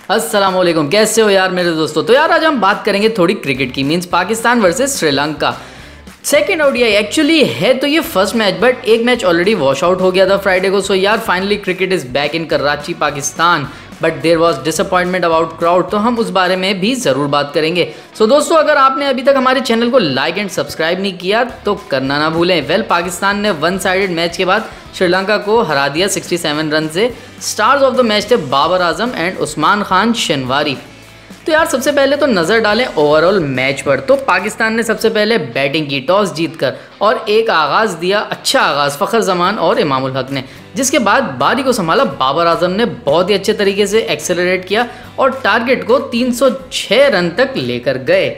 अस्सलाम वालेकुम, कैसे हो यार मेरे दोस्तों। तो यार आज हम बात करेंगे थोड़ी क्रिकेट की, means Pakistan versus Sri Lanka. Second ODI actually है तो ये फर्स्ट मैच, बट एक मैच ऑलरेडी वॉश आउट हो गया था फ्राइडे को। सो यार finally cricket is back in Karachi Pakistan, but there was disappointment about crowd, तो हम उस बारे में भी ज़रूर बात करेंगे। सो दोस्तों, अगर आपने अभी तक हमारे चैनल को लाइक एंड सब्सक्राइब नहीं किया तो करना ना भूलें। वेल, पाकिस्तान ने वन साइडेड मैच के बाद श्रीलंका को हरा दिया 67 रन से। स्टार्स ऑफ द मैच थे बाबर आजम एंड उस्मान खान शनवारी। तो यार सबसे पहले तो नज़र डालें ओवरऑल मैच पर। तो पाकिस्तान ने सबसे पहले बैटिंग की टॉस जीतकर और एक आगाज़ दिया, अच्छा आगाज़ फ़खर जमान और इमामुल हक ने, जिसके बाद बारी को संभाला बाबर आजम ने, बहुत ही अच्छे तरीके से एक्सेलरेट किया और टारगेट को 306 रन तक लेकर गए।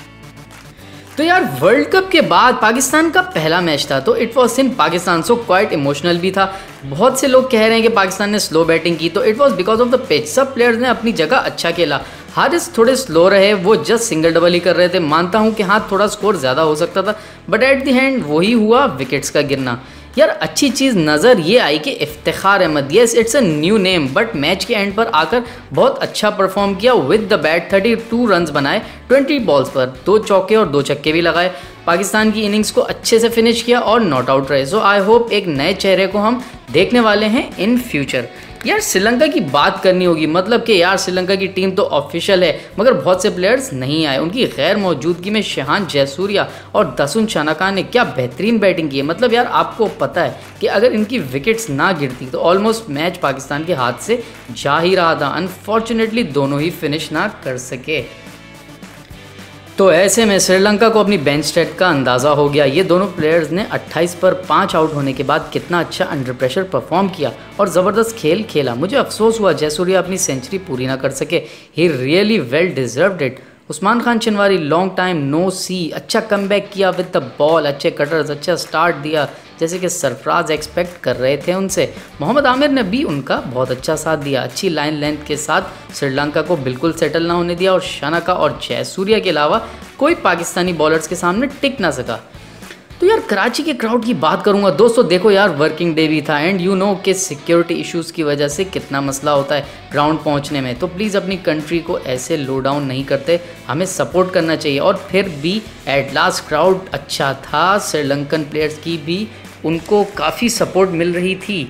तो यार वर्ल्ड कप के बाद पाकिस्तान का पहला मैच था, तो it was in Pakistan, so quite emotional भी था। बहुत से लोग कह रहे हैं कि पाकिस्तान ने स्लो बैटिंग की, तो it was because of the pitch. सब प्लेयर्स ने अपनी जगह अच्छा खेला। हारिस थोड़े स्लो रहे, वो जस्ट सिंगल डबल ही कर रहे थे। मानता हूँ कि हाँ थोड़ा स्कोर ज़्यादा हो सकता था, बट एट द एंड वही हुआ, विकेट्स का गिरना। यार अच्छी चीज़ नज़र ये आई कि Iftikhar Ahmed, yes it's a new name, but match के एंड पर आकर बहुत अच्छा परफॉर्म किया विद द बैट। 32 रन्स बनाए 20 बॉल्स पर, 2 चौके और 2 छक्के भी लगाए। पाकिस्तान की इनिंग्स को अच्छे से फिनिश किया और नॉट आउट रहे। सो आई होप एक नए चेहरे को हम देखने वाले हैं इन फ्यूचर। यार श्रीलंका की बात करनी होगी, मतलब कि यार श्रीलंका की टीम तो ऑफिशियल है, मगर बहुत से प्लेयर्स नहीं आए। उनकी गैर मौजूदगी में शेहान जयसूर्या और दसुन शानाका ने क्या बेहतरीन बैटिंग की है। मतलब यार आपको पता है कि अगर इनकी विकेट्स ना गिरती तो ऑलमोस्ट मैच पाकिस्तान के हाथ से जा ही रहा था। अनफॉर्चुनेटली दोनों ही फिनिश ना कर सके। तो ऐसे में श्रीलंका को अपनी बेंच स्ट्रेंथ का अंदाज़ा हो गया। ये दोनों प्लेयर्स ने 28 पर 5 आउट होने के बाद कितना अच्छा अंडर प्रेशर परफॉर्म किया और ज़बरदस्त खेल खेला। मुझे अफसोस हुआ जयसूर्या अपनी सेंचुरी पूरी ना कर सके। He really well deserved it. Usman Khan Shinwari long time no see, अच्छा कमबैक किया विद द बॉल, अच्छे कटर्स, अच्छा स्टार्ट दिया जैसे कि सरफराज एक्सपेक्ट कर रहे थे उनसे। मोहम्मद आमिर ने भी उनका बहुत अच्छा साथ दिया, अच्छी लाइन लेंथ के साथ श्रीलंका को बिल्कुल सेटल ना होने दिया और शानाका और जयसूर्या के अलावा कोई पाकिस्तानी बॉलर्स के सामने टिक ना सका। तो यार कराची के क्राउड की बात करूंगा दोस्तों, देखो यार वर्किंग डे भी था एंड यू नो कि सिक्योरिटी इश्यूज़ की वजह से कितना मसला होता है ग्राउंड पहुंचने में। तो प्लीज़ अपनी कंट्री को ऐसे लो डाउन नहीं करते, हमें सपोर्ट करना चाहिए। और फिर भी एट लास्ट क्राउड अच्छा था, श्रीलंकन प्लेयर्स की भी उनको काफ़ी सपोर्ट मिल रही थी।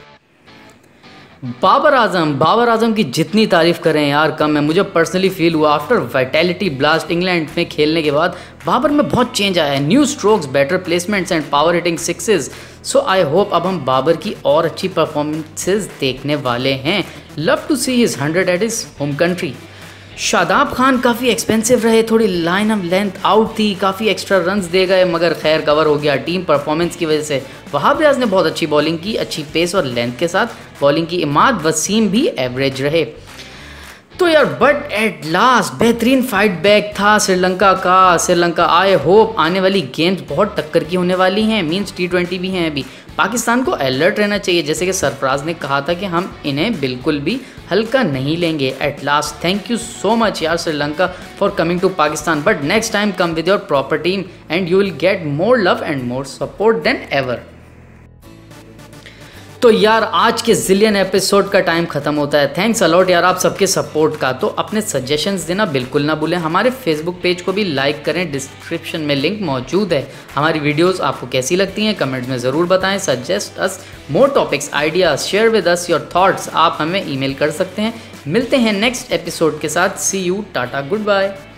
बाबर आजम की जितनी तारीफ़ करें यार कम है। मुझे पर्सनली फील हुआ आफ्टर वाइटैलिटी ब्लास्ट इंग्लैंड में खेलने के बाद बाबर में बहुत चेंज आया है। New strokes, better placements and power hitting sixes. So I hope अब हम बाबर की और अच्छी परफॉर्मेंसेस देखने वाले हैं। Love to see his 100 at his home country. Shadab Khan काफ़ी एक्सपेंसिव रहे, थोड़ी लाइन ऑफ लेंथ आउट थी, काफ़ी एक्स्ट्रा रन्स दे गए, मगर खैर कवर हो गया टीम परफॉर्मेंस की वजह से। वहाब रियाज ने बहुत अच्छी बॉलिंग की, अच्छी पेस और लेंथ के साथ बॉलिंग की। इमाद वसीम भी एवरेज रहे। तो यार बट एट लास्ट बेहतरीन फाइट बैक था श्रीलंका का। श्रीलंका आई होप आने वाली गेम्स बहुत टक्कर की होने वाली हैं, मींस T20 भी हैं अभी। पाकिस्तान को अलर्ट रहना चाहिए, जैसे कि सरफराज ने कहा था कि हम इन्हें बिल्कुल भी हल्का नहीं लेंगे। At last thank you so much यार Sri Lanka for coming to Pakistan, but next time come with your proper team and you will get more love and more support than ever. तो यार आज के जिलियन एपिसोड का टाइम खत्म होता है। Thanks a lot यार आप सबके सपोर्ट का। तो अपने सजेशंस देना बिल्कुल ना भूलें। हमारे फेसबुक पेज को भी लाइक करें, डिस्क्रिप्शन में लिंक मौजूद है। हमारी वीडियोस आपको कैसी लगती हैं कमेंट्स में ज़रूर बताएं। Suggest us more topics, ideas, share with us your thoughts. आप हमें ईमेल कर सकते हैं। मिलते हैं नेक्स्ट एपिसोड के साथ। See you, tata, good bye.